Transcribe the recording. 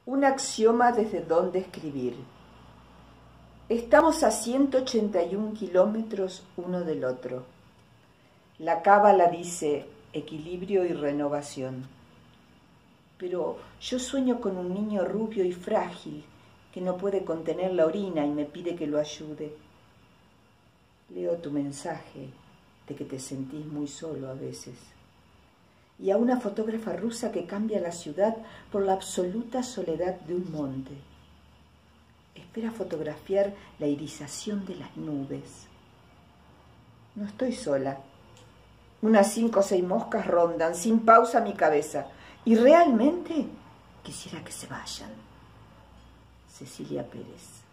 Un axioma desde donde escribir. Estamos a 181 kilómetros uno del otro. La cábala dice equilibrio y renovación. Pero yo sueño con un niño rubio y frágil que no puede contener la orina y me pide que lo ayude. Leo tu mensaje de que te sentís muy solo a veces. Y a una fotógrafa rusa que cambia la ciudad por la absoluta soledad de un monte. Espera fotografiar la irisación de las nubes. No estoy sola. Unas 5 o 6 moscas rondan sin pausa mi cabeza. Y realmente quisiera que se vayan. Cecilia Pérez.